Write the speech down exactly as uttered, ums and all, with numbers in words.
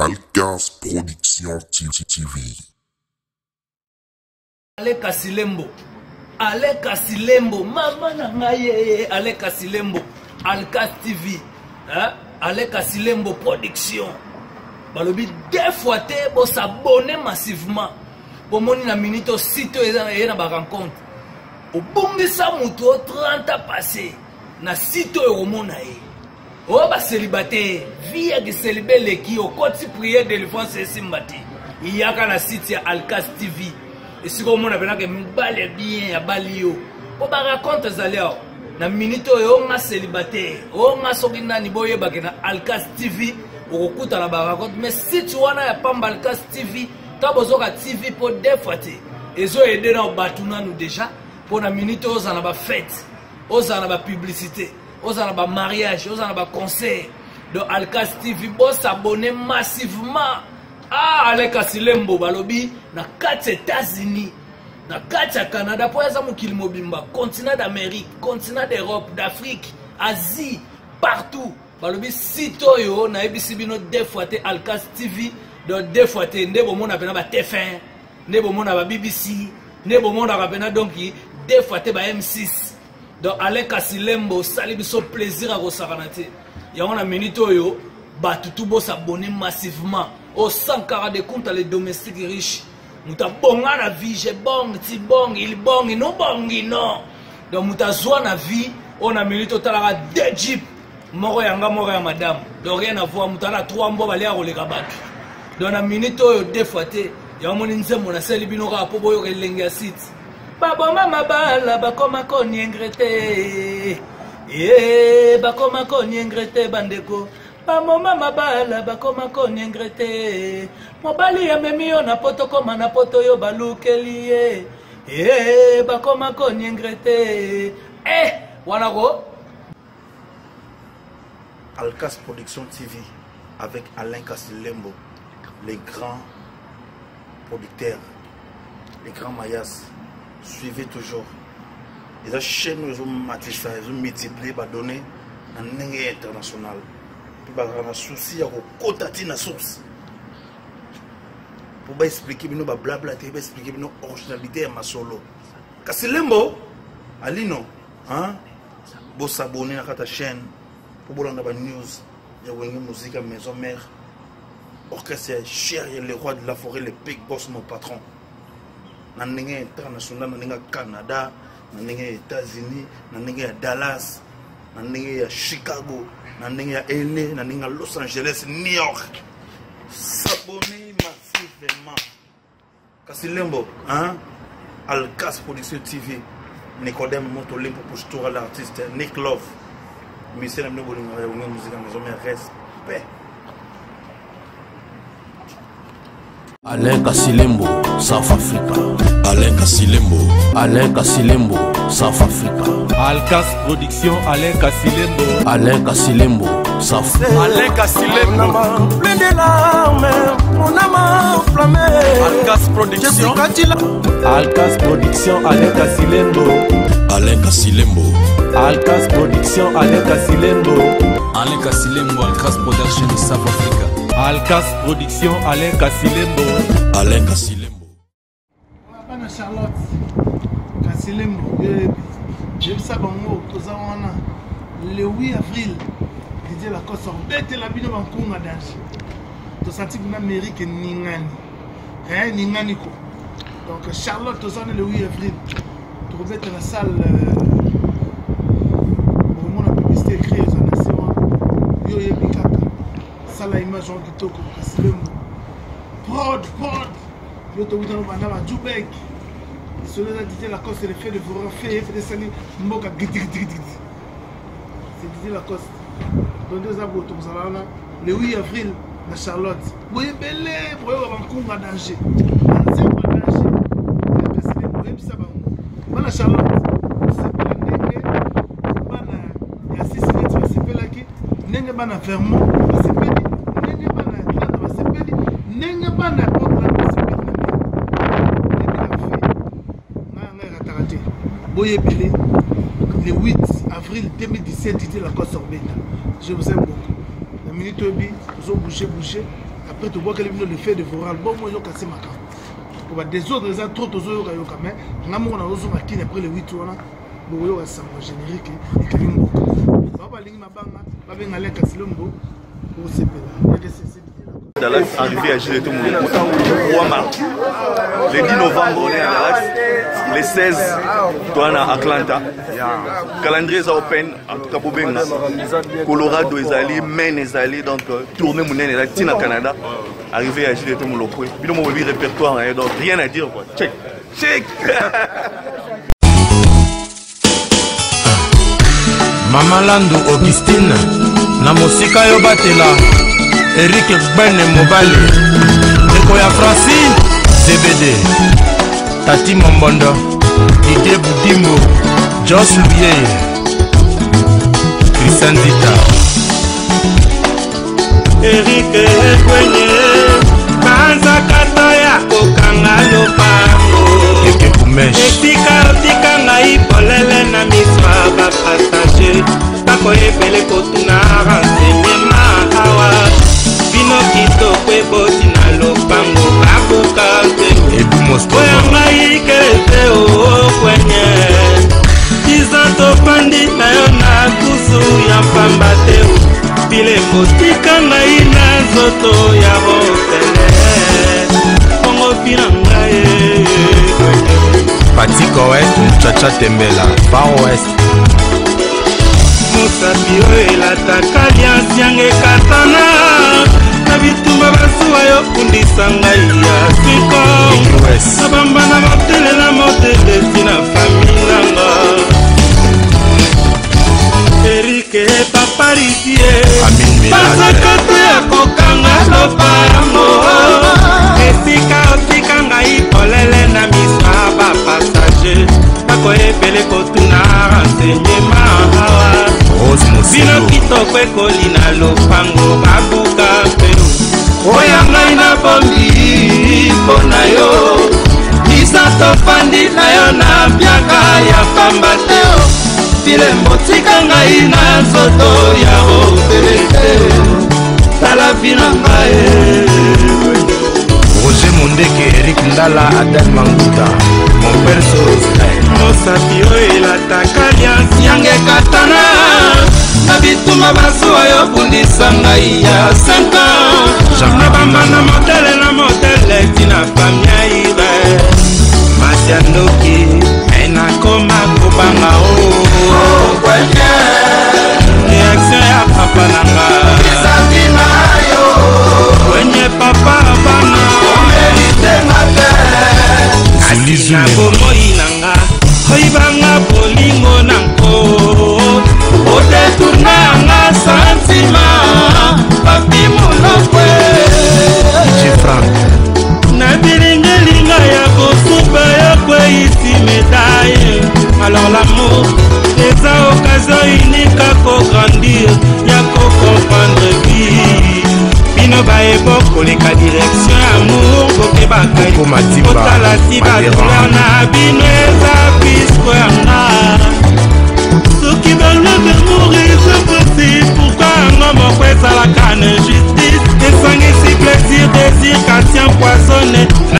Alcas Production T V. Ale Kasilembo, Ale Kasilembo, Mama Nangaye, Ale Kasilembo, Alcas T V, hein? Ale Kasilembo Production. Balobi deux fois te bo s'abonner massivement. Pour mon na minute au site et na ba rencontre. Au bongi sa muto trente ans passé na site au monae. O ba célibataire, via de célibé les qui au côté prière de l'enfance et simbati. Il y a qu'à la site ya Alcas T V. Et si on a besoin que mbale bien ya balio. Pour ba raconte zaleo na minute o nga célibataire, o nga sokina ni boye ba na Alcas T V. Okuta na ba raconte mais si tu wana ya pamba Alcas T V, ta bozoka T V pour deux fois te. Ezo aider na batuna nous déjà pour na minute aux na ba fête, aux na ba publicité, aux na ba mariage, aux na ba concert. De Alcas T V bo s'abonner massivement. Ah, Ale Kasilembo balobi na quatre États-Unis, na quatre Canada pour ya mukili mobimba, continent d'Amérique, continent d'Europe, d'Afrique, Asie, partout. Balobi sito yo na ebisi bino deux fois te Alcas T V, do deux fois te ndebo mona pena ba T F un, ndebo mona ba B B C, ndebo mona ba pena donc deux fois te ba M six. Donc Ale Kasilembo sali biso plaisir à kosakanate. Ya on a minute yo ba tutu bo s'abonner massivement au cent quarante de compte les domestiques riches. Muta bonga na vie, je bong, ti bong, il bong, non bong, non. Donc muta zoa na vie, on a minute tala deux jeep. Moro yanga moro ya madame. Donc rien à voir, mutana trois mbo bali a roleka batu. Donc na minute oyo deux fois te, ya moni nzembo na seli bino ka po boyo kelenge ya site. Baba mama bala bakoma koni engrete. Eh bakoma koni engrete bandeko. Baba mama bala bakoma koni engrete. Mobali ya memi yo na poto koma na poto yo balukeli eh. Eh bakoma koni engrete. Eh wana go Alcas Production T V avec Alain Kasilembo, les grands producteurs, les grands mayas. Suivez toujours. Les chaînes ils ont matissé, ils ont multiplié, ils ont donné un niveau international. Puis ils ont un souci à côté de source. Pour expliquer nos blabla, pour expliquer nos originalités à ma solo. Kasilembo, Alino, hein? Vous s'abonner à ta chaîne. Pour vous avoir des news, il y a une musique à maison mère. Orchestre cher, il y a le roi de la forêt, le big boss, mon patron. Dans le international, dans le Canada, dans les États-Unis, dans le Dallas, dans le Chicago, dans le L A, dans Los Angeles, New York. S'abonner massivement. Kasilembo, hein? Alcas Production T V. Nicodème Motolimpo pour tout l'artiste. Nick Love. Monsieur Namno Bolingo, une musique à maison, mais respect. Alain Kasilembo, South Africa. Alain Kasilembo. Alain Kasilembo, South Africa. Alcas Production, Alain Kasilembo. Alain Kasilembo, South Africa. Alain Kasilembo. Plein de larmes, mon âme enflammée. Alcas Production. Alcas Production, Alain Kasilembo. Alain Kasilembo. Alcas Production, Alain Kasilembo. Alain Kasilembo, Alcas Production, South Africa. Alcas Production, Alain Kasilembo. Alain Kasilembo. Bana Charlotte Kasilembo, je sais bango tozawana le huit avril, Didier Lacoste bête la bino bankunga danger. To senti na Amérique ningani. Hein ningani ko. Donc Charlotte tozana le huit avril. To bête la salle pour mon publicité écrit aux nations. Yo yebikaka. Sala image en kitoko Kasilembo. Prod prod. Yo to witano banda ba Jubek. Celui-là Didier Lacoste le fait de vous refaire fait des salis mboka giti giti giti. C'est Didier Lacoste. Dans deux abos to zalana le huit avril na Charlotte. Boye belé boye ba bankunga danger. Anzemba danger. Kasilembo ebisa bango. Bana Charlotte. C'est pas ndenge bana ya six lettres c'est pas qui ndenge bana Vermont c'est pas ndenge bana Atlanta c'est pas ndenge bana Portland c'est pas Boye Belé, le huit avril deux mille dix-sept, Didier Lacoste Orbeta. Je vous aime beaucoup. La minute obi, vous avez bougé, bougé. après tu vois que le fait de voral bon moi je casse ma carte pour des autres les trop tous yo yoka mais nga mo na ozo makine après le huit wana bo yo ça mo générique et que mo baba lingi mabanga ba benga le Kasilembo pour sepela et c'est Dallas arrivé à Gilles et tout le monde. Le dix novembre, on est à Dallas. Le seize, on est à Atlanta. Calendrier est open. En tout cas, pour bien. Colorado est allé, Maine est allé. Donc, tournée mon est là, Tina Canada. Arrivé à Gilles et tout le monde. Puis, on a vu le répertoire. Donc, rien à dire. Quoi. Check. Check. Mama Lando Augustine. Namosika Yobatela. Eric Bene Mobale, Ekoya Francine, Z B D, Tati Mombondo, Didier Boudimbo, Joss Louvier, Christian Zita. Eric Ekwenye, Banza Katoya, Kokanga Lopango, Eke Kumesh, Etika Otika Ngai Polele na miswa ba partager, Tako Ebele Kotuna renseigner ma hawa. Bino kito kwe boti na lopango kabuka te Ebu Moskovo Kwe ngai kelete o kwenye Kizanto pandi na yo na kusu ya pamba te o Bile motika ngai na zoto ya hotele Kongo pina ngai Patiko West, Mchacha Tembela, Far West Mosapi oelataka liansi yange katana Na bitumba basuwa yo kundisa ngai ya siko Na bamba na motele na motele tina familanga Erike paparitie Pasakato ya kokanga lopa yango Esika otika ngai polele na miswa ba passager Bako ebele kotuna renseignement hawa Bino kitoko ekoli na lopango babuka peo Oya ngai na bombi mpona yo Misato fandi na yo na biaka ya pamba teo Bile motika ngai na zoto ya otelete Tala bina ngai Roger Mondeke, Eric Ndala, Adel Manguda, mon père Soros Mosapi oelataka liansi yange katana Na bituma basuwa yo kundisa ngai ya cinq ans Na bamba na motele na motele tina famia ire Masiandoki ena koma kubanga o Kwenye Reaction ya papa nanga Kisandina yo Kwenye papa bana Omerite ngate Asina bomoi nanga Hoibanga bolingo nanko Odetunanga santima Papi mulokwe D J Frank Na bilingelinga ya kosupa ya kwe isi médaille Alors l'amour Les a occasion unique à co-grandir Ya co-comprendre vie Bino bae boko leka direction amour Boke bakay Otala si ba douleur na bino